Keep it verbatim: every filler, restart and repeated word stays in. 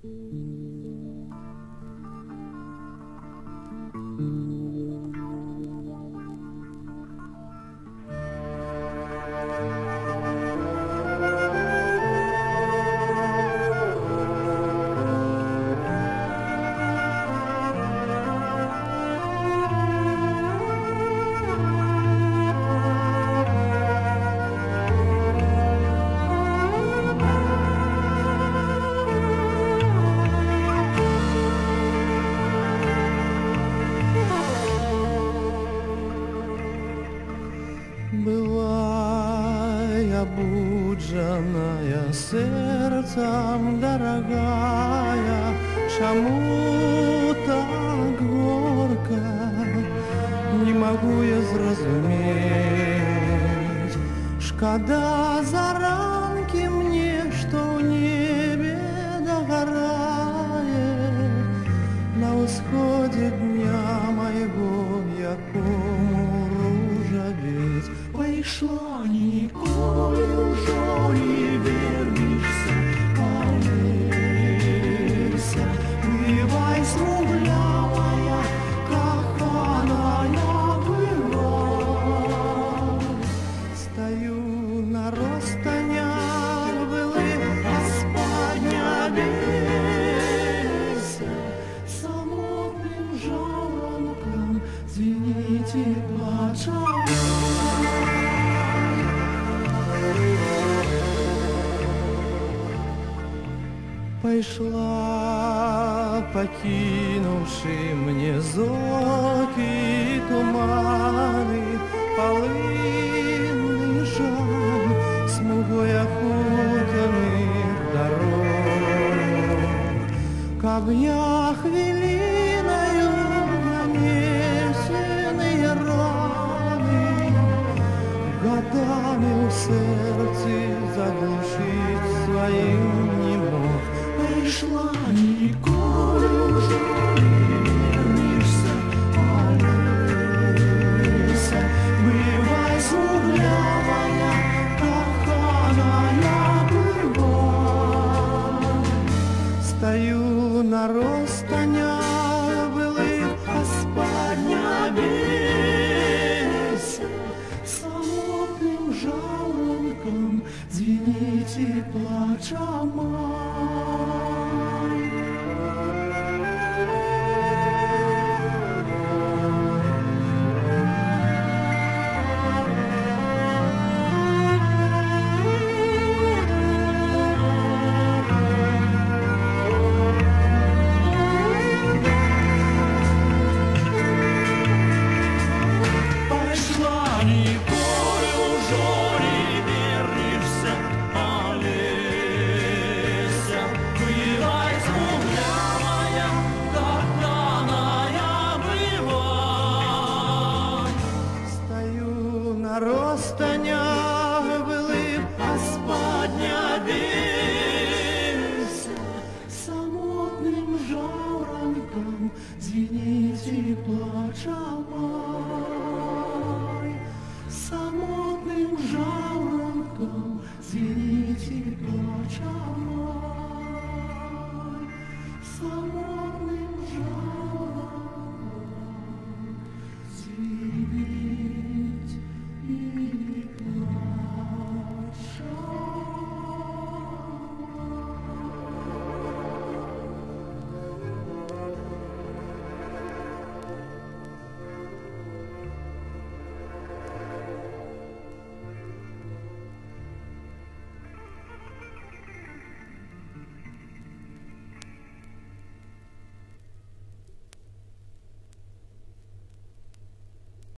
Бывая буджаная сердцем дорогая, чему так горько, не могу я зразуметь. Шкода заранки мне, что в небе догорает на восходе дня моего, якому ружавец. Пайшла ніколи ўжо не вернешься, Олеся, бывай смуглявая, каханая была. Стою на розстанях былых, Господня бейся, самотным жаворонком звените плача. Пайшла, покинувши мне зоки и туманы, полынный жаль, смугой окутанных дорог. Каб я хвилиною нанесенные раны годами в сердце заглушить своим не мог. Пришла ніколи уже не вернешься, Олеся, бывай смуглявая, каханая была. Стою на розстанях былых, Господня бейся, самотным жаворонком звените плача.